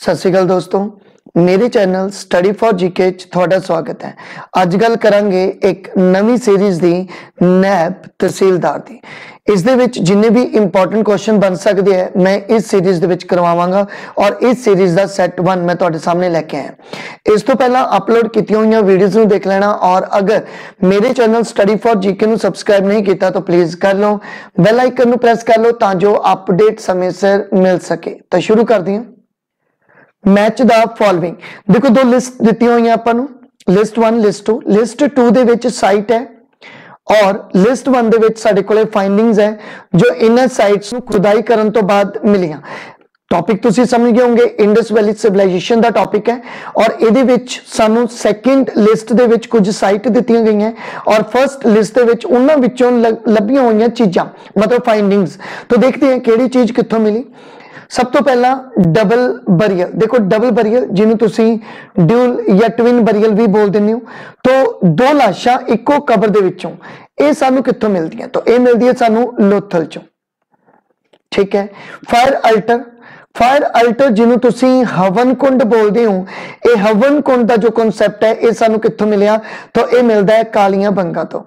सत श्री अकाल दोस्तों, मेरे चैनल स्टडी फॉर जीके थोड़ा स्वागत है। अज गल करांगे एक नवी सीरीज दी नैब तहसीलदार दी। इस दे विच जिन्ने भी इंपॉर्टेंट क्वेश्चन बन सकते हैं मैं इस सीरीज दे विच करवावांगा और इस सीरीज का सैट 1 मैं तुहाडे सामने लेके आया। इस तो पहला अपलोड की हुई वीडियोज़ नूं देख लेना और अगर मेरे चैनल स्टडी फॉर जीके नूं सबसक्राइब नहीं किया तो प्लीज़ कर लो, बैल आइकन नूं प्रेस कर लो तां जो अपडेट समय सिर मिल सके। तो शुरू कर दिए। मैच द फॉलोइंग, देखो दो लिस्ट दी हुई आपां, लिस्ट 1 लिस्ट 2। लिस्ट 2 दे विच साइट है और लिस्ट 1 दे विच साडे कोले फाइंडिंग्स है जो इन्हां साइट्स नूं खुदाई करन तो बाद मिलियां। टॉपिक तुसी समझ गए होंगे, इंडस वैली सिविलाइजेशन का टॉपिक है और इहदे विच सानू सैकेंड लिस्ट दे विच कुछ साइट दित्तियां गई हैं और फर्स्ट लिस्ट दे विच उन्हां विचों लभियां होईयां चीज़ां मतलब फाइंडिंग्स। तो देखते हैं किहड़ी चीज़ कित्थों मिली। सब तो पहला डबल बरियल, देखो डबल बरियल जिन्हों तुसी ड्यूल या ट्विन बरियल भी बोल देंगे हो, तो दो लाशा इको कबर दे विचों ये सानू कित्थों मिलदियां, तो ये मिलदी है सानू लोथल चों। ठीक है। फायर अल्टर, फायर अल्टर जिन्हों तुसी हवन कुंड बोलते हो, ये हवन कुंड का जो कॉन्सैप्ट है ये सानू कित्थों मिलिया, तो ये मिलता है कालियां बंगा तो।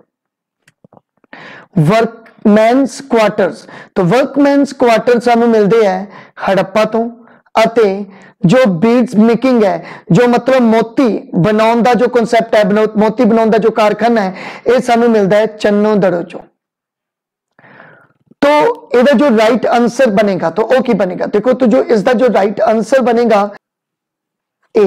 वर्कमैन्स क्वार्टर्स, तो वर्कमैन्स क्वार्टर सानू मिलते हैं हड़प्पा तो। अते जो बीड्स मेकिंग है, जो मतलब मोती बनाने का जो कॉन्सैप्ट है, मोती बनाने का जो कारखाना है, ये सानू मिलता है चन्नो दड़ो चो। तो इसका जो राइट आंसर बनेगा तो वो की बनेगा, देखो तो जो इसका जो राइट आंसर बनेगा ए,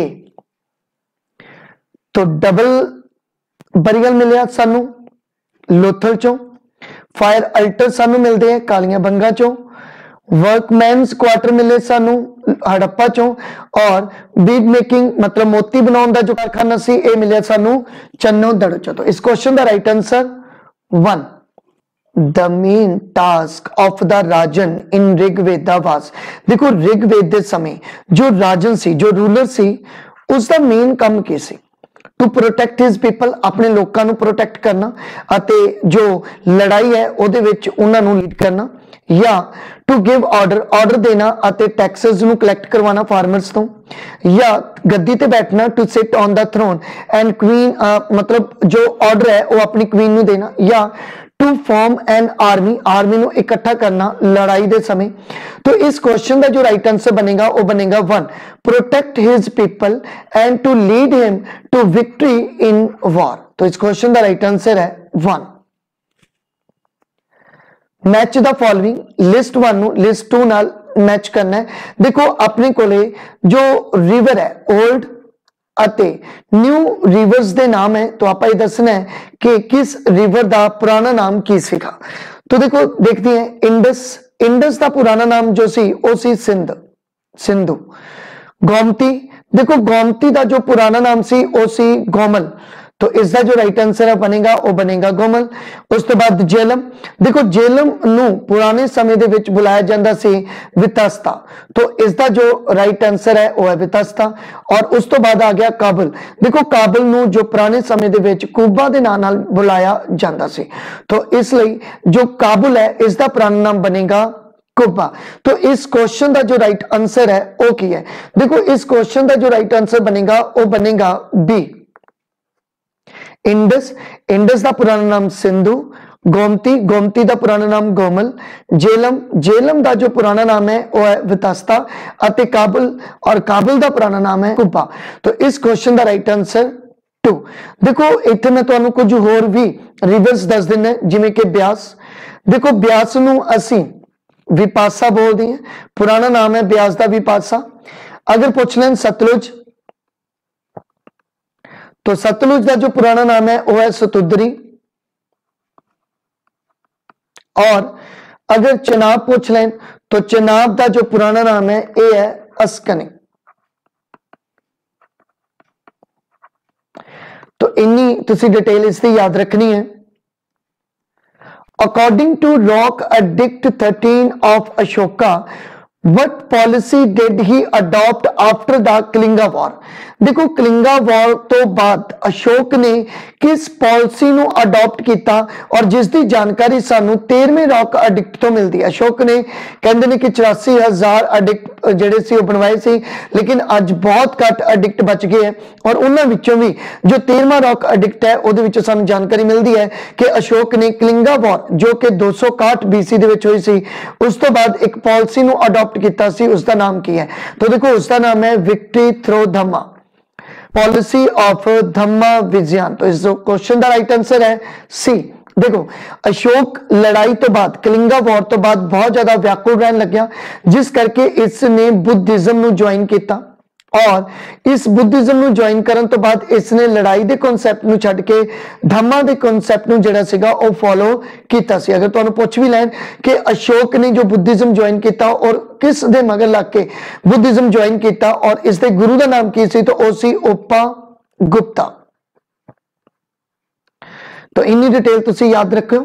तो डबल बरियल मिले सानू लोथल चो, फायर अल्टर सानू मिलते हैं कालियां बंगा चो, वर्कमैन्स क्वार्टर मिले सानू हड़प्पा चो और बीड मेकिंग मतलब मोती बनाने का जो कारखाना सी ये मिले सानू चन्नो दड़ो चो। तो इस क्वेश्चन का right answer 1, the main task of the Rajan in Rigveda was, देखो ऋग्वेद के समय जो राजन सी जो रूलर सी उसका मेन काम की सी, टू प्रोटेक्ट हिज पीपल, अपने लोगों को प्रोटेक्ट करना अते जो लड़ाई है उहदे विच उन्हां नूं लीड करना, या टू गिव ऑर्डर, ऑर्डर देना अते टैक्सेस नूं कलैक्ट करवाना फार्मर्स तो, या गद्दी ते बैठना to sit on the throne and queen मतलब जो ऑर्डर है वो अपनी क्वीन नूं देना, या to form an army, army नूं इकट्ठा करना लड़ाई दे समय। तो इस क्वेश्चन का जो राइट आंसर बनेगा वो बनेगा 1, protect his people and to lead him to victory in war. तो इस क्वेश्चन का राइट आंसर है 1। मैच द फॉलोइंग, लिस्ट 1 नूं लिस्ट 2 नाल मैच करना है। देखो अपने कोले जो रिवर है ओल्ड अते न्यू रिवर्स दे नाम है, तो आप ये दसना है कि किस रिवर का पुराना नाम की सीगा। तो देखो देखते हैं इंडस, इंडस का पुराना नाम जो सी वो सी सिंध, सिंधु। गोमती, देखो गोमती का जो पुराना नाम सी वो सी गोमल, तो इसका जो राइट आंसर है बनेगा वो बनेगा गोमल। उस तो बाद जेलम, देखो जेलम नू पुराने समय दे विच बुलाया जाता सी वितस्ता, तो इसका जो राइट आंसर है वो है वितस्ता। और उस तो बाद आ गया काबुल, देखो काबुल नू जो पुराने समय दे विच कूबा दे नाम नाल बुलाया जाता सी, तो इसलिए जो काबुल है इसका पुराना नाम बनेगा कुबा। तो इस क्वेश्चन का जो राइट आंसर है वो की है, देखो इस क्वेश्चन का जो राइट आंसर बनेगा वो बनेगा बी, इंडस, इंडस का पुराना नाम सिंधु। गोमती, गोमती का पुराना नाम गोमल। जेलम, जेलम का जो पुराना नाम है वो है वितस्ता अते काबुल, और काबुल का पुराना नाम है कुबा। तो इस क्वेश्चन का राइट आंसर 2। देखो इत्थे मैं तुहानू कुछ होर भी रिवर्स दस देना जिवें कि ब्यास, देखो ब्यास नू असी विपासा बोलते हैं, पुराना नाम है ब्यास का विपासा। अगर पूछ लें सतलुज, तो सतलुज का जो पुराना नाम है वो है सतुद्री। और अगर चनाब पूछ लें तो चनाब का जो पुराना नाम है ये है अस्कनी। तो इन्नी तुसी डिटेल इसकी याद रखनी है। According to rock edict 13 of Ashoka, what policy did he adopt after the Kalinga war, देखो कलिंगा वॉर तो बाद अशोक ने किस पॉलिसी ਨੂੰ ਅਡਾਪਟ ਕੀਤਾ ਔਰ ਜਿਸ ਦੀ ਜਾਣਕਾਰੀ ਸਾਨੂੰ 13ਵੇਂ ਰੌਕ ਐਡਿਕਟ ਤੋਂ ਮਿਲਦੀ ਹੈ। ਅਸ਼ੋਕ ਨੇ ਕਹਿੰਦੇ ਨੇ ਕਿ 84,000 ਐਡਿਕਟ ਜਿਹੜੇ ਸੀ ਉਹ ਬਣਵਾਏ ਸੀ, ਲੇਕਿਨ ਅੱਜ ਬਹੁਤ ਘੱਟ ਐਡਿਕਟ ਬਚ ਗਏ ਹੈ ਔਰ ਉਹਨਾਂ ਵਿੱਚੋਂ ਵੀ ਜੋ 13ਵਾਂ ਰੌਕ ਐਡਿਕਟ ਹੈ ਉਹਦੇ ਵਿੱਚੋਂ ਸਾਨੂੰ ਜਾਣਕਾਰੀ ਮਿਲਦੀ ਹੈ ਕਿ ਅਸ਼ੋਕ ਨੇ ਕਲਿੰਗਾ ਵਾਰ ਜੋ ਕਿ 261 BC ਦੇ ਵਿੱਚ ਹੋਈ ਸੀ ਉਸ ਤੋਂ ਬਾਅਦ ਇੱਕ ਪॉलिसी ਨੂੰ ਅਡਾਪਟ ਕੀਤਾ ਸੀ। ਉਸ ਦਾ ਨਾਮ ਕੀ ਹੈ? तो देखो उसका नाम है victory through Dhamma, policy of Dhamma Vijayan. तो इस क्वेश्चन का राइट आंसर है सी। देखो अशोक लड़ाई तो बाद कलिंगा वॉर तो बाद बहुत ज्यादा व्याकुल रहन लग गया, जिस करके इसने बुद्धिज्म ਨੂੰ ज्वाइन किया और इस बुद्धिज्म ਨੂੰ ज्वाइन करन तो बाद इसने लड़ाई के कॉन्सैप्ट ਨੂੰ ਛੱਡ के धम्मा के कॉन्सैप्ट ਨੂੰ ਜਿਹੜਾ ਸੀਗਾ ਉਹ फॉलो ਕੀਤਾ ਸੀ। अगर ਤੁਹਾਨੂੰ ਪੁੱਛ ਵੀ ਲੈਣ कि अशोक ने जो बुद्धिज्म ज्वाइन किया और किस दे मगर लग के बुद्धिज्म ज्वाइन किया और इसके गुरु का नाम की सी, तो वो सी ओपा गुप्ता। तो इन्नी डिटेल तुसी याद रखो।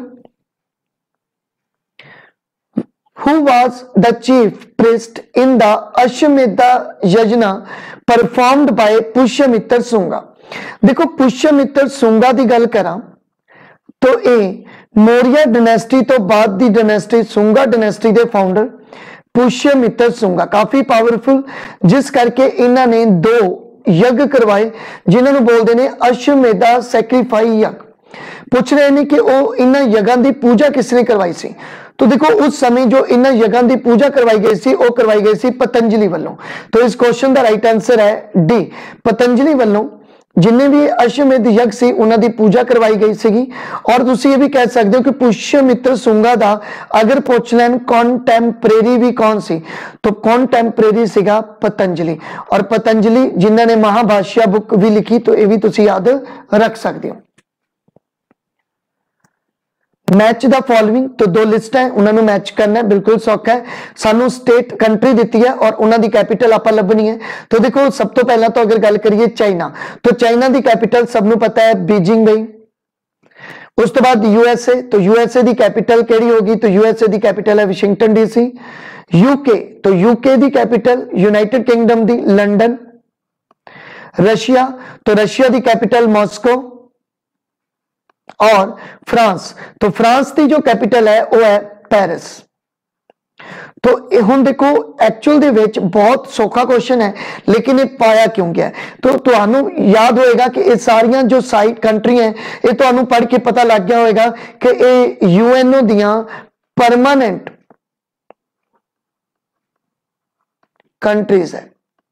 Who was the chief priest in the Ashwamedha Yajna performed by Pushyamitra Shunga? देखो पुष्यमित्र शुंगा की गल करा तो ये मौर्य डायनेस्टी तो बाद दी डायनेस्टी शुंगा डायनेस्टी के फाउंडर पुष्यमित्र शुंगा काफी पावरफुल, जिस करके इन्होंने 2 यज्ञ करवाए जिन्होंने बोलते हैं अश्वमेधा सैक्रीफाई यज्ञ। पूछ रहे हैं कि वो इन्होंने यज्ञों की पूजा किसने करवाई सी? तो देखो उस समय जो इन यज्ञों की पूजा करवाई गई सी वो करवाई गई सी पतंजलि वालों। तो इस क्वेश्चन का राइट आंसर है डी, पतंजलि वालों जिन्हें भी अश्वमेध यज्ञ सी उन्होंने पूजा करवाई गई सी। और तुसी ये भी कह सकते हो कि पुष्यमित्र शुंगा दा अगर पूछ लैन कॉन्टेम्परेरी भी कौन सी, तो कॉन्टेम्परेरी सीगा पतंजलि। और पतंजलि जिन्होंने महाभाष्य बुक भी लिखी, तो ये भी तुसी याद रख सकते हो। मैच द फॉलोइंग, तो 2 लिस्ट है उन्होंने मैच करना है, बिल्कुल सौखा है। सानू स्टेट कंट्री दी है और उन्होंने कैपिटल आप लभनी है। तो देखो सब तो पहला तो अगर गल करिए चाइना, तो चाइना की कैपिटल सबनों पता है बीजिंग भाई। उस तो बाद यूएसए, तो यूएसए की कैपिटल केड़ी होगी? तो यूएसए की कैपिटल है वाशिंगटन डीसी। यूके, तो यूके की कैपिटल यूनाइटेड किंगडम दी लंडन। रशिया, तो रशिया की कैपिटल मॉस्को। और फ्रांस, तो फ्रांस की जो कैपिटल है वो है पेरिस। तो हुण देखो एक्चुअल दे विच बहुत सौखा क्वेश्चन है, लेकिन ये पाया क्यों गया? तो तुहानू याद होएगा कि ये सारियां जो साइट कंट्री हैं ये तुहानू पढ़ के पता लग गया होएगा कि ये यूएनओ दियां परमानेंट कंट्रीज है।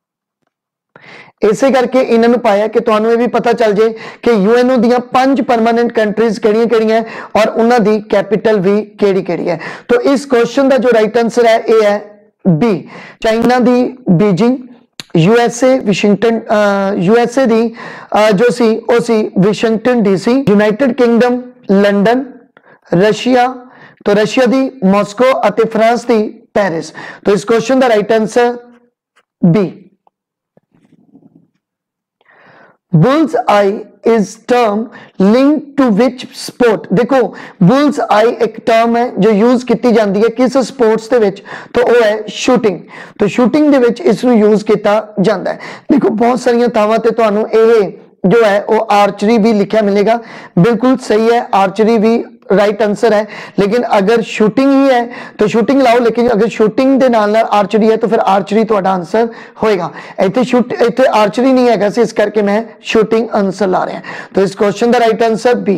इसे करके इन्होंने पाया कि तुहानू ये भी पता चल जाए कि यूएनओ दियां 5 परमानेंट कंट्रीज केड़ियां हैं और उन्हां दी कैपिटल भी केड़ी है। तो इस क्वेश्चन का जो राइट आंसर है ये है बी, चाइना दी बीजिंग, यूएसए वाशिंगटन, यूएसए दी जो सी ओ सी Washington DC, United Kingdom London, Russia, तो रशिया दी मॉस्को और फ्रांस दी पेरिस। तो इस क्वेश्चन का right answer B. Bull's eye is term link to which sport? देखो बुल्स आई एक टर्म है जो यूज की जाती है किस स्पोर्ट्स के विच, तो वो है शूटिंग। तो शूटिंग के विच इसनू यूज किया जाता है। देखो बहुत सारिया थावां ते तुहानू ये जो है वो आर्चरी भी लिखा मिलेगा, बिल्कुल सही है, आर्चरी भी राइट आंसर है। लेकिन अगर शूटिंग ही है तो शूटिंग लाओ, लेकिन अगर शूटिंग के नाल आर्चरी है तो फिर आर्चरी तुहाडा आंसर होएगा। इत्थे आर्चरी नहीं है, इस करके मैं शूटिंग आंसर ला रहा हूं। तो इस क्वेश्चन का right answer B.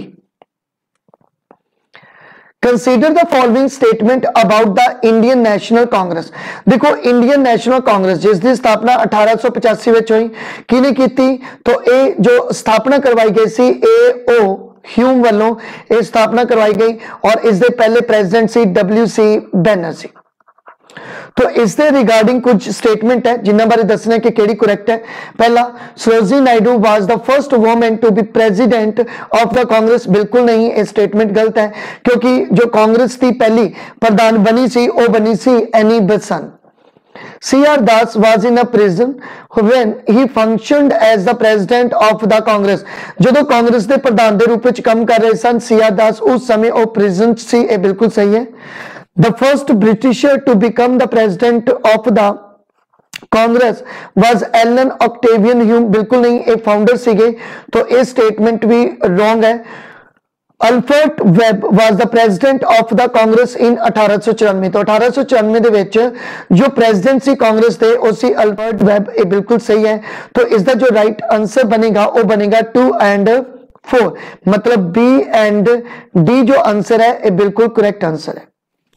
Consider the following statement about the Indian National Congress. देखो इंडियन नेशनल कांग्रेस जिसकी स्थापना 1885 में हुई, किने की? तो ये जो स्थापना करवाई गई सी ए.ओ. ह्यूम वालों ये स्थापना करवाई गई और इसके पहले प्रेसिडेंट सी WC बैनर्जी। तो इसके रिगार्डिंग कुछ स्टेटमेंट है जिन्होंने बारे दसना कि केड़ी करेक्ट है। पहला, Sarojini Naidu was the first woman to be president of the Congress. बिल्कुल नहीं, ये स्टेटमेंट गलत है, क्योंकि जो कांग्रेस की पहली प्रधान बनी सी वो बनी सी Annie Besant. C.R. Das was in a prison when he functioned as the president of the Congress। जो कांग्रेस के प्रधान के रूप में काम कर रहे सन C.R. Das, उस समय वो प्रिजन सी, ये बिल्कुल सही है। The first Britisher to become the president of the Congress was Allan Octavian Hume, बिल्कुल नहीं, एक फाउंडर सीगे, तो ये स्टेटमेंट भी रॉन्ग है। Alfred Webb was the president of the Congress in 1894, तो 1894 ਦੇ ਵਿੱਚ जो प्रेसिडेंट सी कांग्रेस ਦੇ ਉਹ ਸੀ अल्फ्रेड वेब, ये बिल्कुल सही है। तो इसका जो राइट आंसर बनेगा वो बनेगा 2 एंड 4, मतलब बी एंड डी जो आंसर है ये बिल्कुल करेक्ट आंसर है।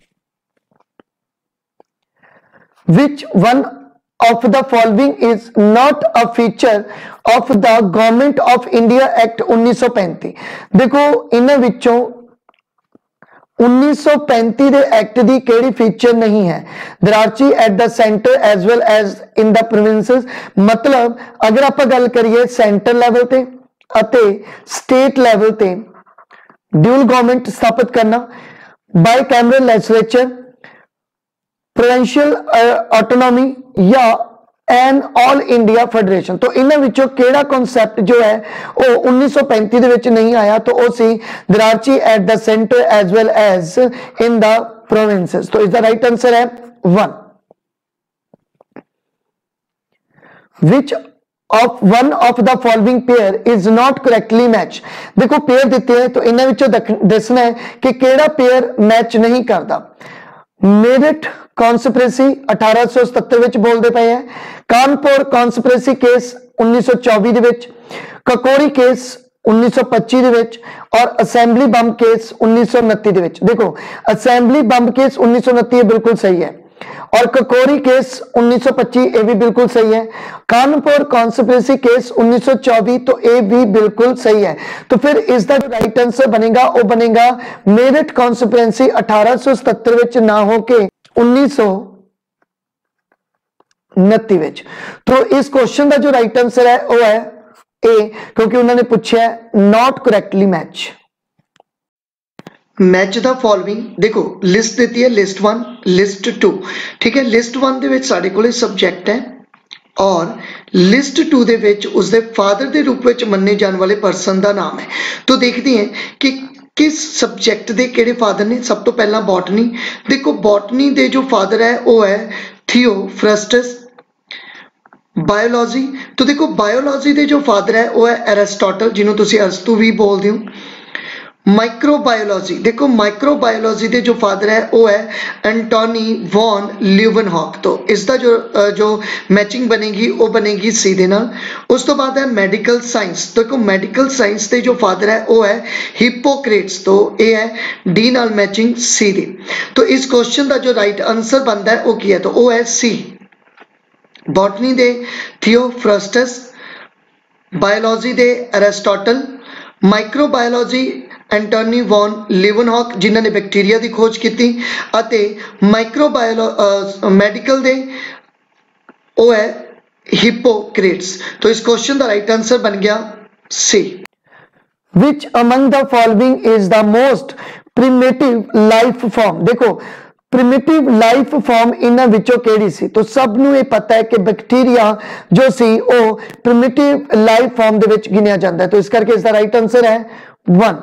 Which one of the following is not a feature of the Government of India Act 1935, देखो इन्हां विचों 1935 ਦੇ एक्ट ਦੀ ਕਿਹੜੀ फीचर नहीं है। Diarchy at the centre as well as in the provinces, मतलब अगर आप गल करिए सेंटर लैवल ते अते स्टेट लैवल ते ड्यूल गवर्नमेंट स्थापित करना, bicameral legislature, provincial autonomy या एन ऑल इंडिया फेडरेशन, तो इन्हां विचों केड़ा कॉन्सैप्ट जो है वो 1935 दे विच नहीं आया, तो वो सी diarchy at the centre as well as in the provinces, तो इसका राइट आंसर है 1। Which of one of the following pair is not correctly match, देखो पेयर दिते हैं तो इन्हां विचों दसना है कि केड़ा पेयर मैच नहीं करता। मेरठ कॉन्स्पिरेसी 1877 ਵਿੱਚ ਬੋਲਦੇ ਪਏ ਹੈ, ਕਾਨਪੁਰ ਕॉन्स्पिरेसी केस 1924 ਦੇ ਵਿੱਚ, ਕਕੋਰੀ केस 1925 ਦੇ ਵਿੱਚ और असेंबली बम केस 1929 ਦੇ ਵਿੱਚ। देखो असेंबली बम केस 1929 ये बिल्कुल सही है और ककोरी केस 1925 ये भी बिल्कुल सही है, कानपुर कॉन्स्पिरेसी केस 1924 तो ये भी बिल्कुल सही है। तो फिर इसका जो राइट आंसर बनेगा वो बनेगा मेरठ कॉन्स्पिरेसी 1877 विच ना होके 1929 विच। तो इस क्वेश्चन का जो राइट आंसर है वो है ए, क्योंकि उन्होंने पूछा not correctly match. Match the following, देखो लिस्ट देती है लिस्ट 1 लिस्ट 2, ठीक है। लिस्ट 1 दे विच साडे कोले सब्जेक्ट है और लिस्ट 2 दे विच उसदे फादर के रूप में मन्ने जाने वाले पर्सन का नाम है। तो देखते हैं कि किस सब्जेक्ट के किहड़े फादर ने। सब तो पहला बॉटनी, देखो बॉटनी के जो फादर है वो है थियोफ्रस्टस। बायोलॉजी, तो देखो बायोलॉजी के जो फादर है वो है एरिस्टोटल, जिन्होंने तुसी अरस्तु भी बोलते हो। माइक्रोबायोलॉजी, देखो माइक्रोबायोलॉजी के जो फादर है वो है एंटोनी वॉन ल्यूवेनहॉक, तो इसका जो मैचिंग बनेगी वो बनेगी सी दे नाल। उस तो बाद है मेडिकल साइंस, देखो मेडिकल साइंस के जो फादर है वो है हिप्पोक्रेट्स, तो ये है डी नाल मैचिंग सी दी। तो इस क्वेश्चन का जो राइट आंसर बनता है वो की है, तो वो है सी। बॉटनी दे थियोफ्रस्टस, बायोलॉजी दे Aristotle, microbiology Antonie van Leeuwenhoek जिन्होंने बैक्टीरिया की खोज की, मेडिकल दे वो है हिप्पोक्रेट्स। तो इस क्वेश्चन का राइट आंसर बन गया C. Which among the following is the most primitive life form, देखो प्रिमिटिव लाइफ फॉर्म इन्हां विचों केड़ी सी, तो सब नूं ये पता है कि बैक्टीरिया जो सी वो प्रिमिटिव लाइफ फॉर्म दे विच गिनिया जाता है, तो इस करके इसका राइट आंसर है 1।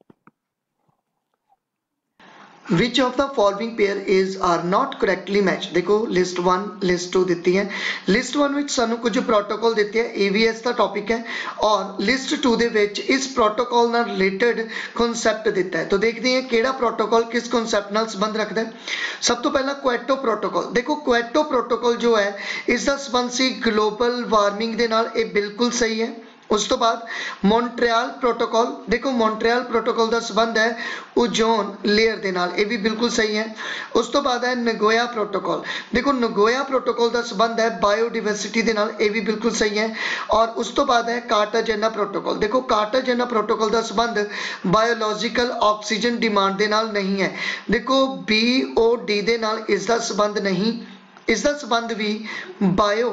Which of the following pair is are not correctly match, देखो लिस्ट 1 लिस्ट 2 दी है। लिस्ट 1 विच सानू कुछ प्रोटोकॉल दिते हैं, AVS का टॉपिक है, और लिस्ट 2 दे विच इस प्रोटोकॉल नाल रिलेटेड कॉन्सैप्ट दिता है। तो देखते हैं केड़ा प्रोटोकॉल किस कॉन्सैप्ट नाल संबंध रखता है। सब तो पहला क्वेटो प्रोटोकॉल, देखो क्वेटो प्रोटोकॉल जो है इसका संबंध सी ग्लोबल वार्मिंग दे नाल, ये बिल्कुल सही है। उस तो बाद मॉन्ट्रियल प्रोटोकॉल, देखो मॉन्ट्रियल प्रोटोकॉल का संबंध है ओजोन लेयर के नाल, ये भी बिल्कुल सही है। उस तो बाद है नगोया प्रोटोकॉल, देखो नगोया प्रोटोकॉल का संबंध है बायोडिवर्सिटी के नाल, ये भी बिल्कुल सही है। और उस तो बाद है कार्टाजेना प्रोटोकॉल, देखो कार्टाजेना प्रोटोकॉल का संबंध बायोलॉजिकल ऑक्सीजन डिमांड के नाल नहीं है, देखो BOD के नाल इसका संबंध नहीं, इसका संबंध भी बायो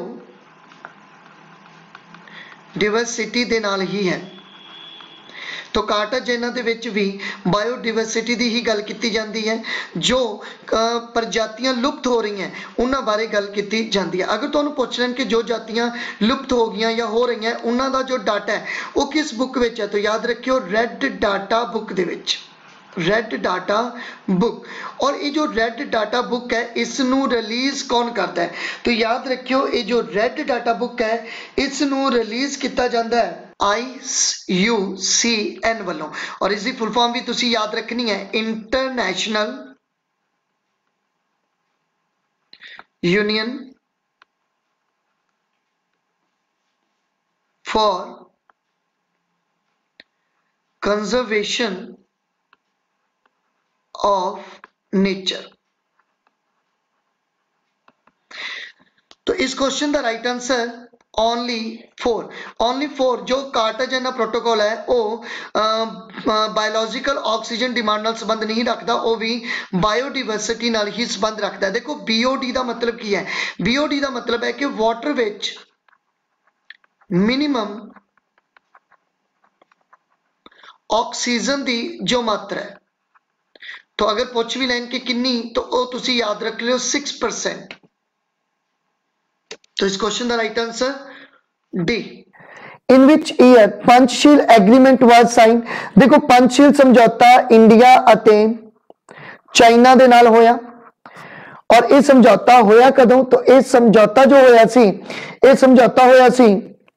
डिवर्सिटी दे नाल ही है। तो कार्टाजेना दे विच भी बायोडिवर्सिटी की ही गल की जाती है, जो प्रजातियां लुप्त हो रही हैं उन्हां बारे गल की जाती है। अगर तुहानूं पुछ लैण कि जो जातियां लुप्त हो गई या हो रही हैं उन्हां दा जो डाटा है वो किस बुक विच है, तो याद रखियो रेड डाटा बुक दे विच। Red data book. और ये जो रेड डाटा बुक है इसनू रिलीज कौन करता है? तो याद रखियो ये जो रेड डाटा बुक है इसनू रिलीज किया जाता है IUCN वालों। और इसकी फुल फॉर्म भी तुसी याद रखनी है, International Union for Conservation of Nature. तो इस क्वेश्चन का राइट आंसर ओनली 4 जो कार्टाजेना प्रोटोकॉल है वो बायोलॉजिकल ऑक्सीजन डिमांड नाल संबंध नहीं रखता, वो भी बायोडाइवर्सिटी नाल ही संबंध रखता है। देखो BOD का मतलब की है? BOD का मतलब है कि वाटर विच मिनिमम ऑक्सीजन की जो मात्रा है, तो अगर पूछ भी लैन कि किन्नी तो वो तुसी याद रख लियो 6%। तो इस क्वेश्चन का right answer D. In which year Panchsheel agreement was sign? देखो पंचशील समझौता इंडिया अते चाइना दे नाल होया। और ये समझौता होया कदों? तो ये समझौता जो होया सी, ये समझौता होया सी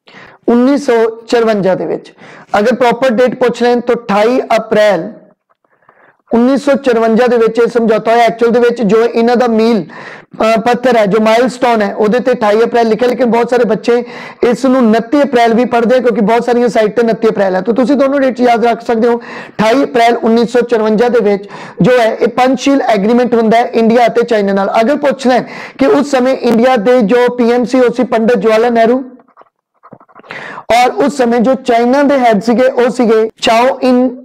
1954 दे विच। अगर प्रॉपर डेट पूछ लें तो 28 अप्रैल 1954 दे विच समझौता होया। एक्चुअल दे विच जो इन्हां दा मील पत्थर है, जो माइलस्टोन है, उहदे ते 28 अप्रैल लिखा, लेकिन बहुत सारे बच्चे इस 29 अप्रैल भी पढ़ते हैं क्योंकि बहुत सारी साइट ते 29 अप्रैल है। तो तुसी दोनों डेट याद रख सकते हो। 28 अप्रैल 1954 दे विच जो है ये पंचशील एग्रीमेंट हुंदा है इंडिया अते चाइना नाल। अगर पूछ लें कि उस समय इंडिया दे जो PM सी वो सी पंडित जवाहरलाल नेहरू, और उस समय जो चाइना दे हेड सीगे वो सीगे चाओ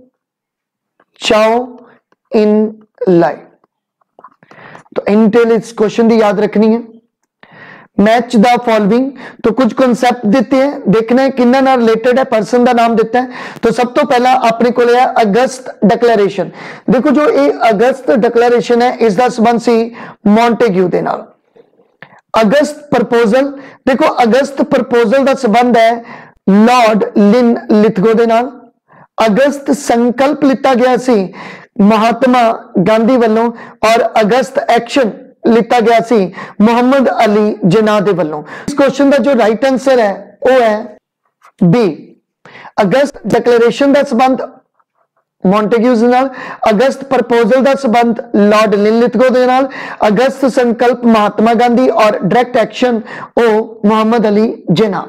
इन लाई। तो इंटेल इस क्वेश्चन की याद रखनी है। मैच द फॉलोइंग, तो कुछ कॉन्सेप्ट देते हैं, देखना है किन्ना नाल रिलेटेड है, पर्सन का नाम देता है। तो सब तो पहला अपने को है अगस्त डिक्लेरेशन। देखो जो ये अगस्त डिक्लेरेशन है इसका संबंध सी मॉन्टेग्यू दे नाल। अगस्त प्रपोजल, देखो अगस्त प्रपोजल का संबंध है लॉर्ड लिथगो दे नाल। अगस्त संकल्प लिता गया सी महात्मा गांधी वालों, और अगस्त एक्शन लिता गया सी मोहम्मद अली जिन्ना दे वालों। इस क्वेश्चन का जो राइट आंसर है वो है बी। अगस्त डिक्लेरेशन का संबंध मॉन्टेग्यू दे नाल, अगस्त प्रपोजल का संबंध लॉर्ड लिथगो दे नाल, अगस्त संकल्प महात्मा गांधी, और डायरेक्ट एक्शन ओ Mohammad Ali Jinnah.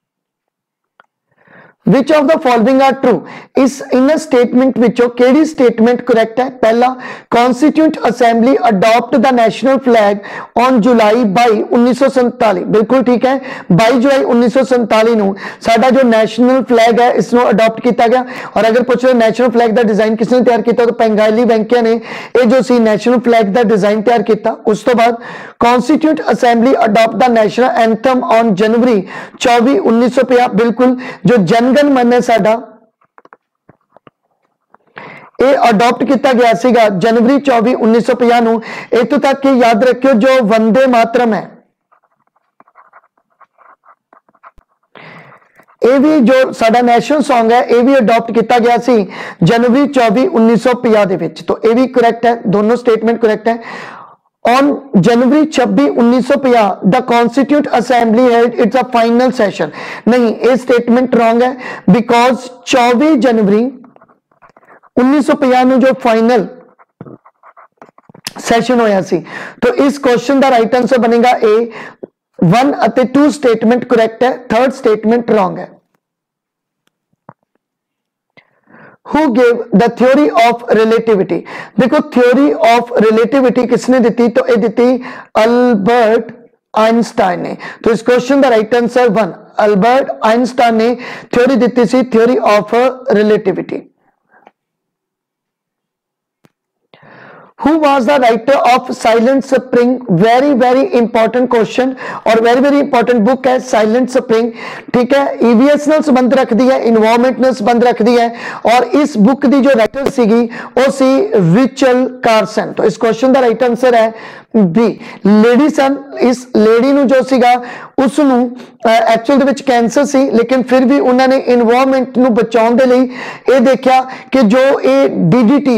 Which of the following are true? इस इन स्टेटमेंट विचों केड़ी स्टेटमेंट करेक्ट है? पहला, constituent assembly adopt the national flag on July 22 1947। बिल्कुल ठीक है, 22 जुलाई 1947 ਨੂੰ ਸਾਡਾ जो नेशनल फ्लैग है इसको अडॉप्ट किया गया। और अगर पूछ रहे नेशनल फ्लैग का डिजाइन किसने तैयार किया, तो पेंगाली वेंकैया ने ये जो सी नेशनल फ्लैग का डिजाइन तैयार किया। उस तो बाद constituent assembly adopt the national anthem on January 24 1950। बिल्कुल, जो जनगण मन है साडा ये अडॉप्ट किया गया सीगा जनवरी 24 1950 ਨੂੰ। इतों तक कि याद रखियो जो वंदे मातरम है ये भी जो साडा नेशनल सॉन्ग है ये भी अडॉप्ट किया गया सी जनवरी 24 1950 दे विच। तो ये भी करेक्ट है, दोनों स्टेटमेंट करेक्ट है। On January 26 1950 the Constituent Assembly held its a final session। नहीं, ये स्टेटमेंट रॉन्ग है, बिकॉज 24 जनवरी 1950 ਨੂੰ जो फाइनल सैशन होया सी। तो इस क्वेश्चन का राइट आंसर बनेगा ए। 1 ਅਤੇ 2 स्टेटमेंट करेक्ट है, 3rd स्टेटमेंट रॉन्ग है। Who gave the theory of relativity? देखो थ्योरी ऑफ रिलेटिविटी किसने दी? तो ये दी अल्बर्ट आइंस्टाइन ने। तो इस क्वेश्चन का राइट आंसर 1, अल्बर्ट आइंस्टाइन ने थ्योरी दी सी theory of relativity. Who was the writer of Silent Spring? Very very important question और very very important book है Silent Spring। ठीक है, EVS नाल संबंध रखती है, इन्वायरमेंट नाल संबंध रखती है। और इस बुक की जो राइटर सीगी वो सी रिचल कार्सन। तो इस क्वेश्चन का राइट आंसर है बी, लेडी सन। इस लेडी नु जो सीगा उसनु एक्चुअल दे विच कैंसर सी, लेकिन फिर भी उन्होंने इन्वायरमेंट नु बचाउण दे लई ये देखा कि जो ये DDT है,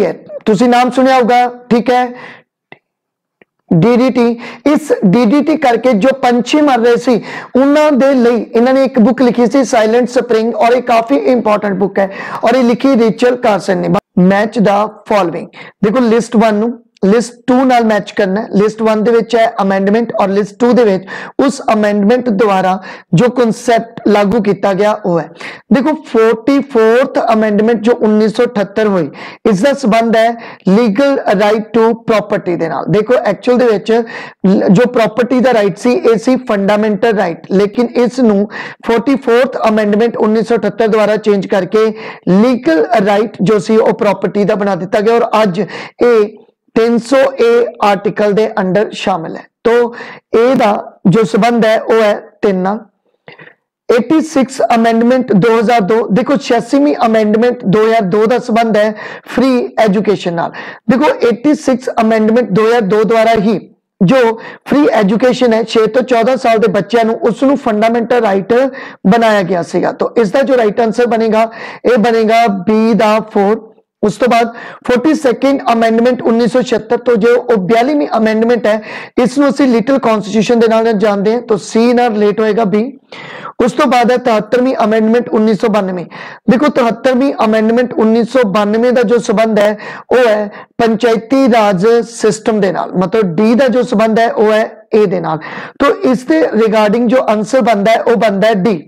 तुसी नाम सुनिया होगा, ठीक है, डीडीटी। इस डीडीटी करके जो पंछी मर रहे सी उन्होंने दे लई इन्होंने एक बुक लिखी सी साइलेंट स्प्रिंग, और ये काफी इंपॉर्टेंट बुक है, और ये लिखी रिचल कार्सन ने। मैच द फॉलोइंग, देखो लिस्ट 1 लिस्ट 2 नाल मैच करना है। लिस्ट 1 दे विच है अमेंडमेंट, और लिस्ट 2 दे विच उस अमेंडमेंट द्वारा जो कॉन्सेप्ट लागू किया गया वो है। देखो 44th अमेंडमेंट जो 1978 हुई, इसका संबंध है लीगल राइट टू प्रॉपर्टी दे नाल। देखो एक्चुअल दे विच जो प्रॉपर्टी दा राइट सी ये सी फंडामेंटल राइट, लेकिन इस नू 44th अमेंडमेंट 1978 द्वारा चेंज करके लीगल राइट जो सी वो प्रॉपर्टी दा बना दिता गया, और अज ये 300A आर्टिकल दे अंडर शामिल है। तो ए दा जो संबंध है वो है 3 86 अमेंडमेंट 2002, देखो 86वीं अमेंडमेंट 2002 का संबंध है फ्री एजुकेशन नाल। देखो 86 अमेंडमेंट 2002 द्वारा ही जो फ्री एजुकेशन है 6 तो 14 साल के बच्चों को उसनु फंडामेंटल राइट बनाया गया सीगा। तो इसका जो राइट आंसर बनेगा ये बनेगा बी दा 4। उस तो बाद 42nd अमेंडमेंट 1976, तो जो 42वीं अमेंडमेंट है इसनु असी लिटिल कॉन्स्टिट्यूशन के नाल जानते हैं, तो सी ना रिलेट होएगा बी। उस तो बाद है 73वीं अमेंडमेंट 1992। देखो 73वीं अमेंडमेंट 1992 का जो संबंध है वो है पंचायती राज सिस्टम के नाल, मतलब डी का जो संबंध है वो है ए दे नाल। तो इसके रिगार्डिंग जो आंसर बनता है वो बनता है डी।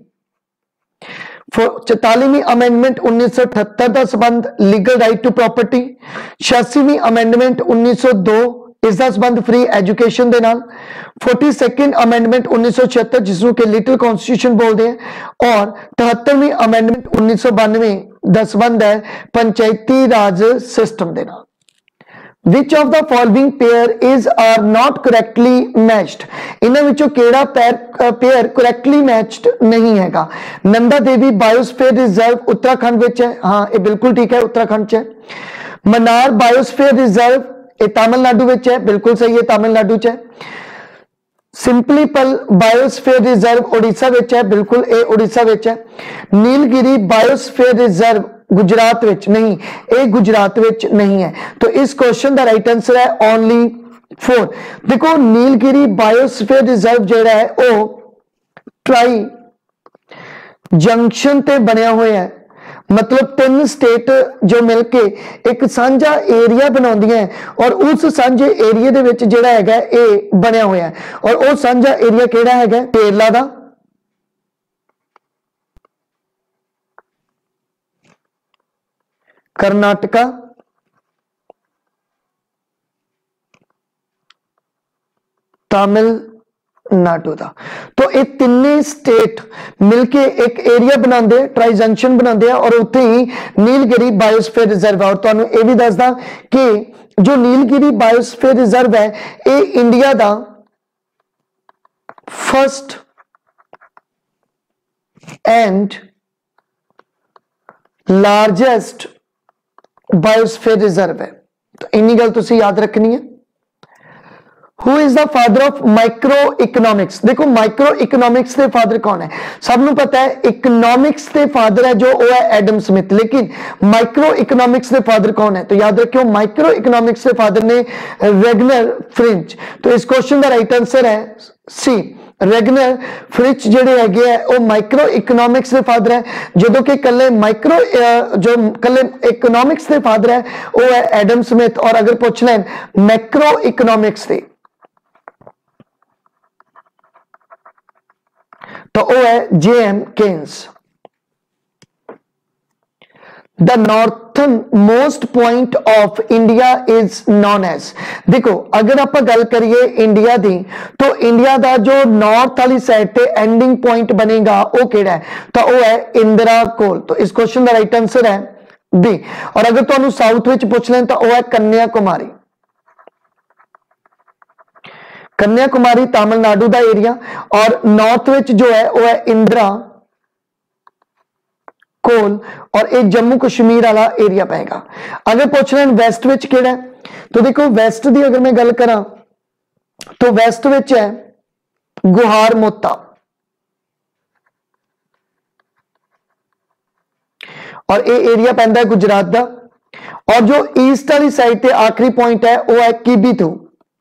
44वीं अमेंडमेंट 1978 का संबंध लीगल राइट टू प्रॉपर्टी। 86वीं अमेंडमेंट 1902 इसका संबंध फ्री एजुकेशन दे नाल। 42nd अमेंडमेंट 1976 जिसको कि लिटिल कॉन्स्टिट्यूशन बोलते हैं, और 73वीं अमेंडमेंट 1992 का संबंध है पंचायती राज सिस्टम दे नाल। Which of the following pair is are not correctly matched? इन्हां विचों केड़ा पेयर correctly matched नहीं हैगा? नंदा देवी बायोस्फीयर रिजर्व उत्तराखंड विच है, हाँ ये बिल्कुल ठीक है, उत्तराखंड च है। मनार बायोस्फीयर रिजर्व ये तमिलनाडु विच है, बिल्कुल सही है, तमिलनाडु च है। सिंपलीपल बायोस्फीयर रिजर्व उड़ीसा विच है, बिल्कुल ये उड़ीसा विच है। नीलगिरी बायोस्फीयर रिजर्व गुजरात विच नहीं, ये गुजरात विच नहीं है। तो इस क्वेश्चन का राइट आंसर है ओनली 4। देखो नीलगिरी बायोस्फीयर रिजर्व जेड़ा है वो ट्राई जंक्शन ते बनया हुआ है, मतलब 3 स्टेट जो मिलके एक सांझा एरिया बनाउंदियां हैं, और उस सांझे एरिया दे विच जेड़ा हैगा ये बनया हुआ है, और वो सांझा एरिया केड़ा हैगा केरला दा, कर्नाटका, तमिलनाडु का। तो ये तीन स्टेट मिलके एक एरिया बनाते ट्राई जंक्शन बनाते और उत्थे ही नीलगिरी बायोस्फीयर रिजर्व है। और तुहानू ये भी दसदा कि जो नीलगिरी बायोस्फीयर रिजर्व है ये इंडिया का first and largest biosphere reserve है। तो इन्नी गल तुसी याद रखनी है। Who is the father of microeconomics? देखो माइक्रो इकोनॉमिक्स के फादर कौन है? सबनों पता है इकोनॉमिक्स के फादर है जो वो है एडम स्मिथ, लेकिन माइक्रो इकोनॉमिक्स के फादर कौन है? तो याद रखियो माइक्रो इकोनॉमिक्स के फादर ने रेगनर फ्रिंच। तो इस क्वेश्चन का राइट आंसर है सी, रेगनर फ्रिच जेडे है वो माइक्रो इकोनॉमिक्स के फादर है, जो कि कले माइक्रो जो कले इकोनॉमिक्स के फादर है वो है एडम स्मिथ। और अगर पूछ लें मैक्रो इकोनॉमिक्स के तो वो है JM Keynes. The northernmost point of India is known as. देखो अगर आप गल करिए इंडिया दी तो इंडिया का जो नॉर्थ वाली साइड पे एंडिंग पॉइंट बनेगा वो केड़ा है? तो वो है इंदिरा कोल। तो इस क्वेश्चन का राइट आंसर है बी। और अगर तुहानू साउथ विच पूछ लें तो वो है कन्याकुमारी। कन्याकुमारी तमिलनाडु का एरिया, और नॉर्थ विच जो है वो है इंदिरा कोल, और एक जम्मू कश्मीर वाला एरिया पेगा। अगर पूछ रहे हैं वेस्ट विच केड़ा है, तो देखो वेस्ट की अगर मैं गल करा तो वेस्ट विच है गुहार मोता, और ये एरिया पैंदा है गुजरात का। और जो ईस्ट वाली साइड पे आखिरी पॉइंट है वो है किबिथु।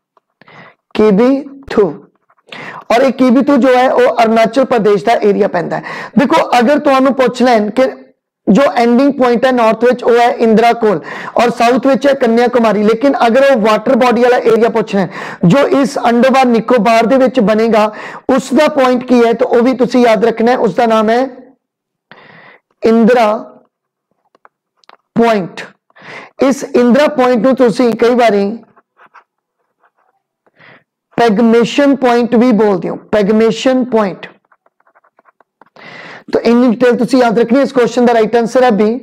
किबिथु और ये किबिथु जो है वो अरुणाचल प्रदेश का एरिया पैंदा है। देखो अगर तुहानू पूछ लैन कि जो एंडिंग पॉइंट है नॉर्थ विच वो है इंदिरा कोल और साउथ विच है कन्याकुमारी, लेकिन अगर वो वाटर बॉडी वाला एरिया पूछना है जो इस अंडमान निकोबार दे विच बनेगा उसका पॉइंट की है, तो वो भी तुसी याद रखना है, उसका नाम है इंदिरा पॉइंट। इस इंदिरा पॉइंट नू तुसी कई बारी पैगमेशन पॉइंट भी बोलते हो, पैगमेशन पॉइंट। तो इन डिटेल तुसी याद रखनी है। इस क्वेश्चन का राइट आंसर है B.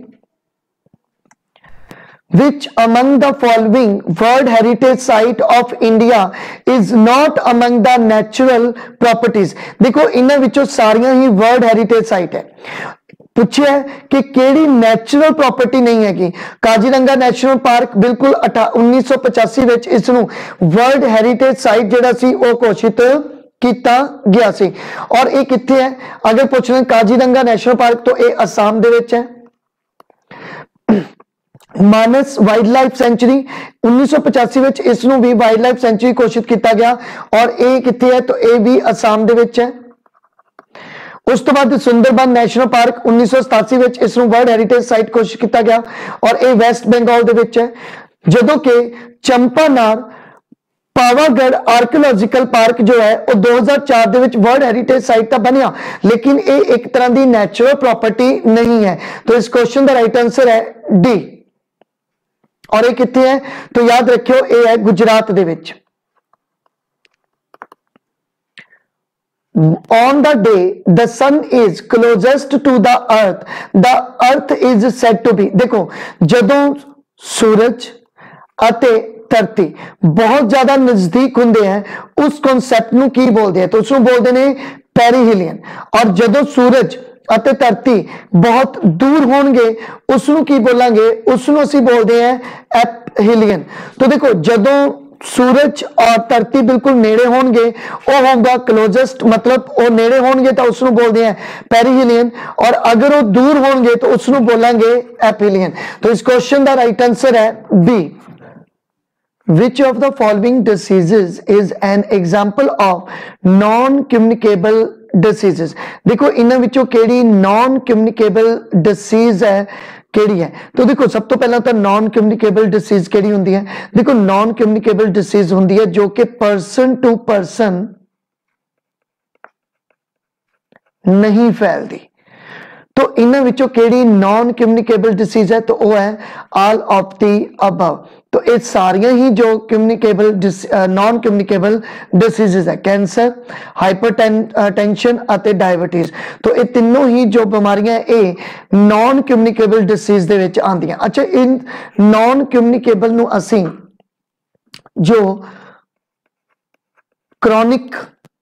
Which among the following World Heritage Site of India is not among the natural properties? देखो इन्हां विचों सारियां ही वर्ल्ड हेरिटेज साइट है। पूछिया कि केड़ी नेचुरल प्रॉपर्टी नहीं हैगी। काजीरंगा नेशनल पार्क बिल्कुल 1985 विच इसनूं वर्ल्ड हेरिटेज साइट जिहड़ा सी वो घोषित किया गया सी। और ये कित्थे है, अगर पूछना काजीरंगा नेशनल पार्क तो ये असम दे विच है। मानस वाइल्ड लाइफ सेंचुरी 1985 विच इसनूं भी वाइल्ड लाइफ सेंचुरी घोषित किया गया और ये कित्थे है, तो ये भी असम दे विच है। उस तो बाद सुंदरबन नेशनल पार्क 1987 विच इसनूं वर्ल्ड हेरिटेज साइट घोषित किया गया और ये वेस्ट बंगाल दे विच है। जदों कि चंपानार पावागढ़ आर्कियोलॉजिकल पार्क जो है वो 2004 दे विच वर्ल्ड हेरिटेज साइट तो बनिया, लेकिन ये एक तरह की नेचुरल प्रॉपर्टी नहीं है। तो इस क्वेश्चन का राइट आंसर है डी। और ये कितने है, तो याद रखियो ये है गुजरात दे विच। On the day the sun is closest to the earth is said to be। देखो जदों सूरज अते धरती बहुत ज्यादा नजदीक होंगे हैं उस कॉन्सैप्ट नूं की बोलते हैं, तो उसनूं बोलते हैं पेरीहिलियन। और जदों सूरज अते धरती बहुत दूर होंगे उसनूं की बोलांगे, उसनूं असीं बोलते हैं एपहिलियन। तो देखो जदों सूरज और धरती बिल्कुल नेड़े होंगे वो होगा क्लोजेस्ट, मतलब वो नेड़े होंगे तो उसनूं बोलते हैं पेरीहिलियन, और अगर वो दूर होंगे तो उसनूं बोलांगे एपहिलियन। तो इस क्वेश्चन का राइट आंसर है B. Which of the following diseases is an example of non-communicable diseases? देखो इन्हां विचों केड़ी non-communicable disease है केड़ी है, तो देखो सब तो पहला तो non-communicable disease केड़ी हुंदी है। देखो non-communicable disease हुंदी है जो कि person to person नहीं फैलती। तो इन्हां विचों केड़ी नॉन कम्युनिकेबल डिसीज है, तो वो है ऑल ऑफ दी अबव। तो ये सारियां ही जो कम्युनिकेबल नॉन कम्युनिकेबल डिसीजेस है, कैंसर, हाइपरटेंशन अते डायबिटीज। तो ये तीनों ही जो बीमारियां ये नॉन कम्युनिकेबल डिसीज दे विच आंदियां। अच्छा इन नॉन कम्युनिकेबल नूं असीं जो क्रॉनिक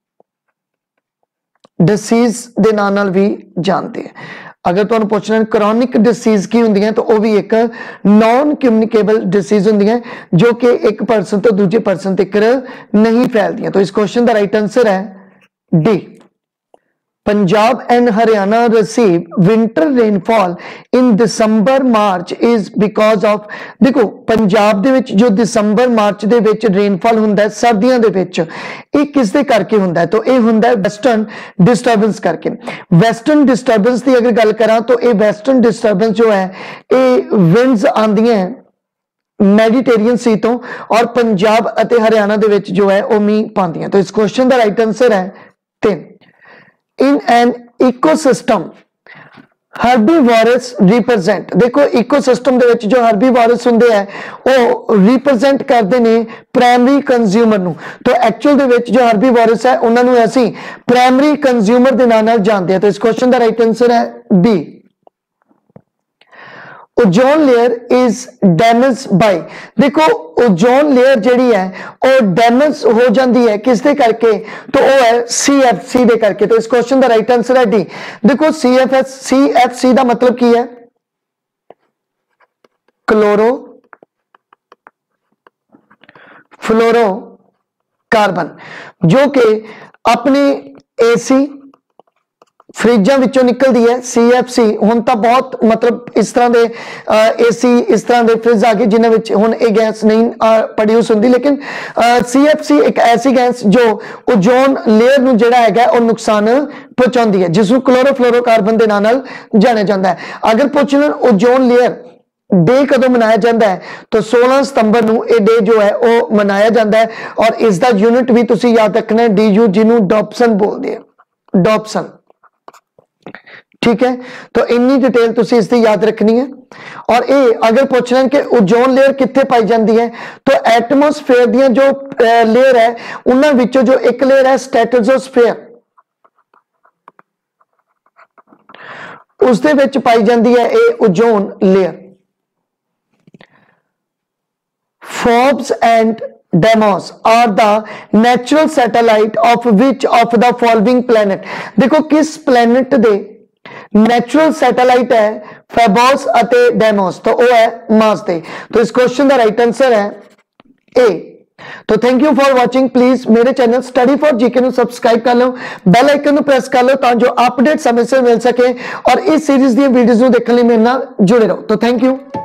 डिसीज दे नाम नाल भी जानते हैं। अगर तुहानूं पुछना क्रॉनिक डिसीज की हुंदी है तो वह भी एक नॉन कम्युनिकेबल डिसीज हुंदी है जो कि एक परसन तो दूजे परसन तक नहीं फैलदियां। तो इस क्वेश्चन का राइट आंसर है D. Punjab and Haryana receive winter rainfall in December March is because of. देखो पंजाब दे विच जो दिसंबर मार्च दे विच रेनफॉल हुंदा है सर्दियों दे विच, ये किस दे करके हुंदा है, तो ये हुंदा है वेस्टर्न डिस्टर्बेंस करके। वेस्टर्न डिस्टर्बेंस की अगर गल करा तो ये वेस्टर्न डिस्टर्बेंस जो है ये विंड्स आंदियां हैं मैडिटेरियन सी तो, और पंजाब अते हरियाणा दे विच जो है वो मींह पांदियां। तो इस क्वेश्चन का राइट आंसर है 3। In an ecosystem herbivores represent। देखो इकोसिस्टम दे विच जो herbivores हुंदे हैं वो रिप्रेजेंट करते हैं प्राइमरी कंज्यूमर नूं। तो एक्चुअल दे विच जो herbivores है उन्हां नूं असीं प्राइमरी कंज्यूमर दे नाम नाल जानते हैं। तो इस क्वेश्चन का राइट आंसर है B. Ozone layer is damage by. देखो ओजोन लेयर जिहड़ी है वो डैमेज हो जाती है किसदे करके, तो वो है CFC दे करके। तो इस क्वेश्चन का राइट आंसर है डी। देखो CFC का मतलब की है क्लोरो फ्लोरो कार्बन, जो कि अपने AC फ्रिजां विचों निकलती है CFC। हुण तां बहुत मतलब इस तरह के AC इस तरह के फ्रिज आ गए जिन्हां विच हुण ये गैस नहीं प्रोड्यूस होंदी, लेकिन CFC एक ऐसी गैस जो ओजोन लेयर नूं जिहड़ा हैगा वो नुकसान पहुंचाती है, जिसनूं क्लोरोफ्लोरोकार्बन के नाम नाल जानिया जाता है। अगर पुछ लैण ओजोन लेयर डे कदों मनाया जाता है तो 16 सितंबर नूं ये डे जो है वो मनाया जाता है, और इसका यूनिट भी तुसीं याद रखना है DU, जिन्हों डॉप्सन बोलते हैं, डॉप्सन। ठीक है, तो इन्नी डिटेल तुसीं इसकी याद रखनी है। और ये अगर पूछ लें कि ओजोन लेयर कित्थे पाई जाती है, तो एटमोसफेयर दी जो लेयर है उन्हां विचों जो एक लेयर है स्ट्रेटोस्फेयर, उसदे विच पाई जाती है ये ozone layer. Forbes and Deimos are the natural satellite of which of the following planet? देखो किस planet दे नेचुरल सैटेलाइट है फेबोस अते डेमोस, तो वो है मार्स दे। तो इस क्वेश्चन का राइट आंसर है ए। तो thank you for watching. Please मेरे चैनल स्टडी फॉर जीके नु सब्सक्राइब कर लो, बेल आइकन नु प्रेस कर लो ताकि जो अपडेट समय से मिल सके, और इस सीरीज दी वीडियोस नु देखने लिए मेरे नाल जुड़े रहो। तो थैंक यू।